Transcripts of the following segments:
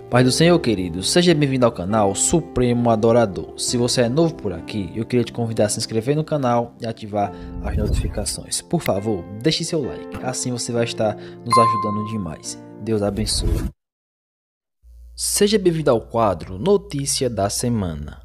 Pai do Senhor, querido, seja bem-vindo ao canal Supremo Adorador. Se você é novo por aqui, eu queria te convidar a se inscrever no canal e ativar as notificações. Por favor, deixe seu like, assim você vai estar nos ajudando demais. Deus abençoe. Seja bem-vindo ao quadro Notícia da Semana.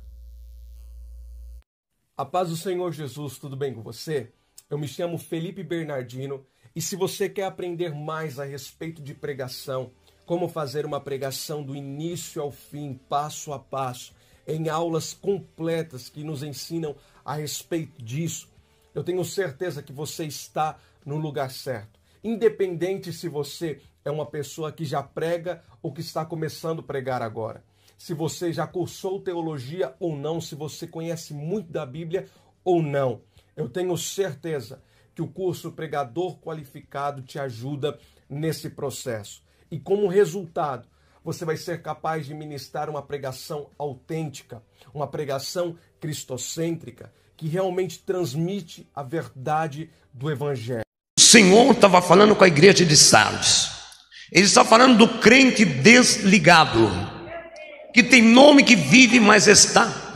A paz do Senhor Jesus, tudo bem com você? Eu me chamo Felipe Bernardino e se você quer aprender mais a respeito de pregação, como fazer uma pregação do início ao fim, passo a passo, em aulas completas que nos ensinam a respeito disso, eu tenho certeza que você está no lugar certo. Independente se você é uma pessoa que já prega ou que está começando a pregar agora. Se você já cursou teologia ou não, se você conhece muito da Bíblia ou não. Eu tenho certeza que o curso Pregador Qualificado te ajuda nesse processo. E como resultado, você vai ser capaz de ministrar uma pregação autêntica, uma pregação cristocêntrica, que realmente transmite a verdade do Evangelho. O Senhor estava falando com a igreja de Sardes. Ele está falando do crente desligado, que tem nome que vive, mas está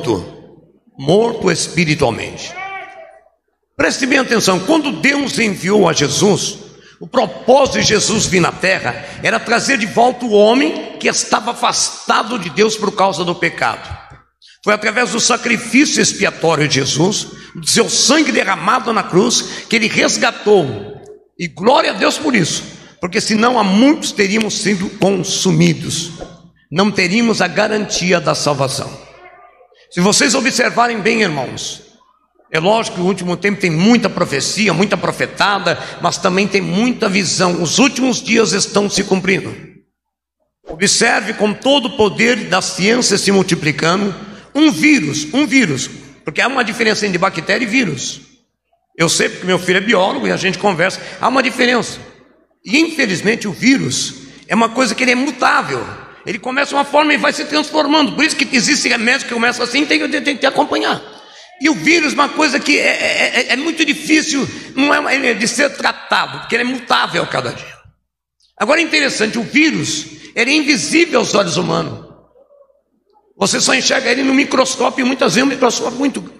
morto espiritualmente. Preste bem atenção, quando Deus enviou a Jesus, o propósito de Jesus vir na terra era trazer de volta o homem que estava afastado de Deus por causa do pecado. Foi através do sacrifício expiatório de Jesus, do seu sangue derramado na cruz, que ele resgatou. E glória a Deus por isso, porque senão há muitos teríamos sido consumidos. Não teríamos a garantia da salvação. Se vocês observarem bem, irmãos, é lógico que no último tempo tem muita profecia, muita profetada, mas também tem muita visão. Os últimos dias estão se cumprindo. Observe com todo o poder da ciência se multiplicando, um vírus, porque há uma diferença entre bactéria e vírus. Eu sei porque meu filho é biólogo e a gente conversa, há uma diferença. E infelizmente o vírus é uma coisa que ele é mutável. Ele começa uma forma e vai se transformando. Por isso que existe remédio que começa assim, tem que acompanhar. E o vírus é uma coisa que é muito difícil de ser tratado, porque ele é mutável a cada dia. Agora é interessante, o vírus ele é invisível aos olhos humanos. Você só enxerga ele no microscópio, e muitas vezes um microscópio muito grande.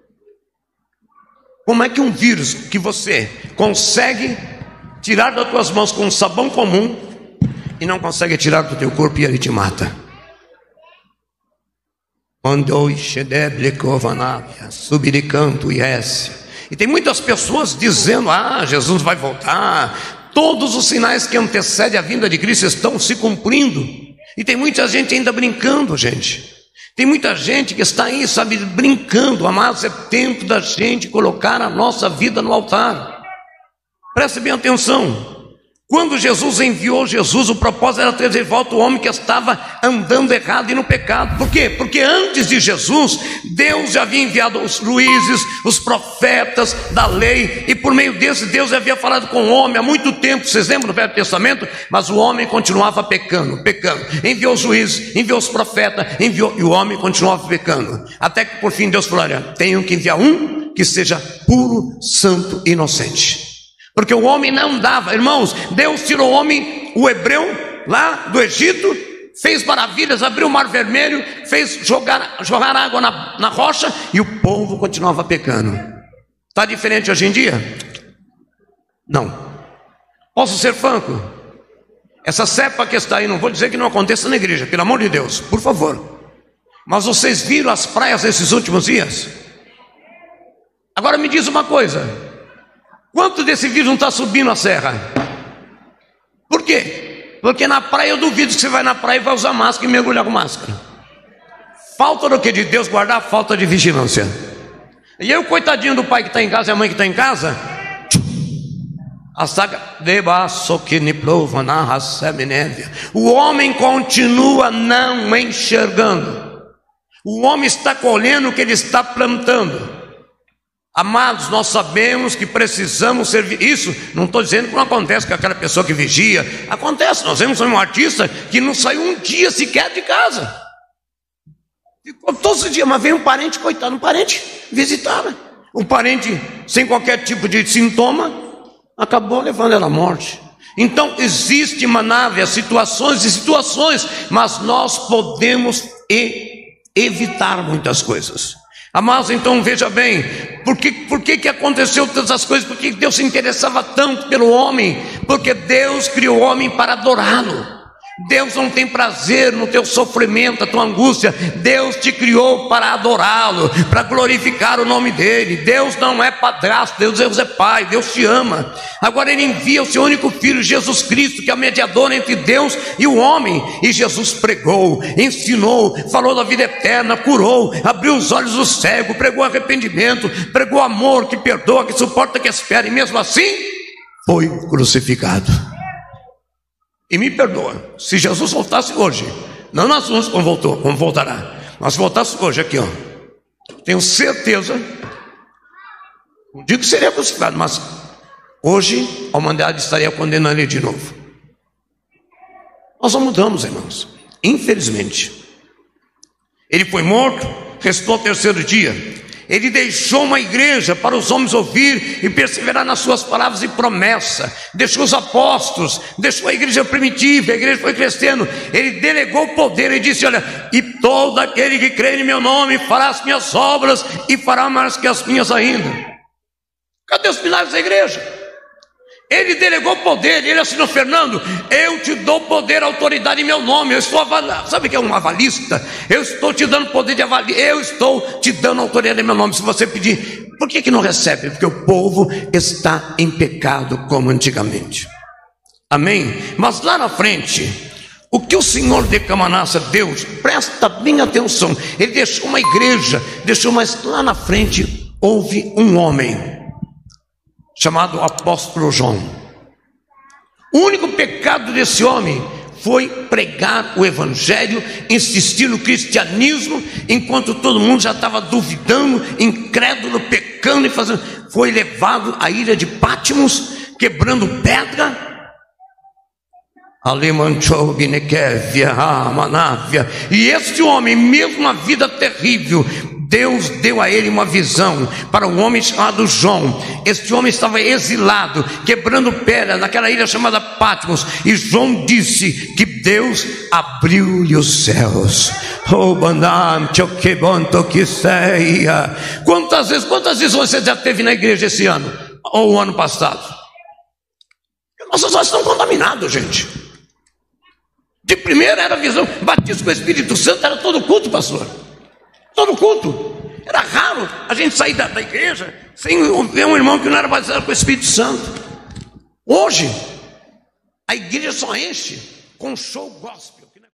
Como é que um vírus que você consegue tirar das tuas mãos com um sabão comum e não consegue tirar do teu corpo e ele te mata? E tem muitas pessoas dizendo: Jesus vai voltar, todos os sinais que antecedem a vinda de Cristo estão se cumprindo. E tem muita gente ainda brincando, gente. Tem muita gente que está aí, sabe, brincando. Amados, é tempo da gente colocar a nossa vida no altar. Preste bem atenção. Quando Jesus enviou Jesus, o propósito era trazer de volta o homem que estava andando errado e no pecado. Por quê? Porque antes de Jesus, Deus já havia enviado os juízes, os profetas da lei, e por meio desse Deus havia falado com o homem há muito tempo. Vocês lembram do Velho Testamento? Mas o homem continuava pecando. Enviou os juízes, enviou os profetas, e o homem continuava pecando. Até que por fim Deus falou: olha, tenho que enviar um que seja puro, santo e inocente. Porque o homem não dava, irmãos. Deus tirou o homem, o hebreu, lá do Egito, fez maravilhas, abriu o mar vermelho, fez jogar água na rocha, e o povo continuava pecando. Está diferente hoje em dia? Não. Posso ser franco? Essa cepa que está aí, não vou dizer que não aconteça na igreja, pelo amor de Deus, por favor. Mas vocês viram as praias esses últimos dias? Agora me diz uma coisa: quanto desse vírus não está subindo a serra? Por quê? Porque na praia eu duvido que você vai na praia e vai usar máscara e mergulhar com máscara. Falta do que de Deus guardar? Falta de vigilância. E eu, coitadinho do pai que está em casa e a mãe que está em casa, o homem continua não enxergando. O homem está colhendo o que ele está plantando. Amados, nós sabemos que precisamos servir. Isso não estou dizendo que não acontece com aquela pessoa que vigia. Acontece. Nós vemos um artista que não saiu um dia sequer de casa. Ficou todos os dias, mas veio um parente, coitado, um parente visitar. Um parente sem qualquer tipo de sintoma, acabou levando ela à morte. Então existe, Manávia, situações e situações, mas nós podemos evitar muitas coisas. Amados, então veja bem, por que aconteceu todas as coisas? Por que Deus se interessava tanto pelo homem? Porque Deus criou o homem para adorá-lo. Deus não tem prazer no teu sofrimento, a tua angústia. Deus te criou para adorá-lo, para glorificar o nome dele. Deus não é padrasto, Deus é pai, Deus te ama. Agora ele envia o seu único filho, Jesus Cristo, que é o mediador entre Deus e o homem. E Jesus pregou, ensinou, falou da vida eterna, curou, abriu os olhos do cego, pregou arrependimento, pregou amor que perdoa, que suporta, que espera, e mesmo assim foi crucificado. E me perdoa, se Jesus voltasse hoje, não nas ruas como voltará, mas se voltasse hoje aqui, ó, tenho certeza, não digo que seria crucificado, mas hoje a humanidade estaria condenando ele de novo. Nós não mudamos, irmãos, infelizmente. Ele foi morto, restou ao terceiro dia. Ele deixou uma igreja para os homens ouvir e perseverar nas suas palavras e promessa. Deixou os apóstolos, deixou a igreja primitiva, a igreja foi crescendo. Ele delegou o poder e disse: olha, e todo aquele que crê em meu nome fará as minhas obras e fará mais que as minhas ainda. Cadê os pilares da igreja? Ele delegou o poder, ele assinou: Fernando, eu te dou poder, autoridade em meu nome. Eu estou avaliando, sabe o que é um avalista? Eu estou te dando poder de avaliar, eu estou te dando autoridade em meu nome. Se você pedir, por que não recebe? Porque o povo está em pecado como antigamente. Amém? Mas lá na frente, o que o Senhor de Camanassa, Deus, presta bem atenção, ele deixou uma igreja, mas lá na frente houve um homem chamado apóstolo João. O único pecado desse homem foi pregar o evangelho, insistir no cristianismo, enquanto todo mundo já estava duvidando, incrédulo, pecando e fazendo. Foi levado à ilha de Patmos, quebrando pedra. E este homem, mesmo uma vida terrível, Deus deu a ele uma visão para um homem chamado João. Este homem estava exilado, quebrando pedra naquela ilha chamada Patmos, e João disse que Deus abriu-lhe os céus. Quantas visões você já teve na igreja esse ano ou o ano passado? Nossos olhos estão contaminados, gente. De primeira era a visão, batismo com o Espírito Santo, era todo culto, pastor. Todo culto. Era raro a gente sair da igreja sem ver um irmão que não era batizado com o Espírito Santo. Hoje, a igreja só enche com show gospel.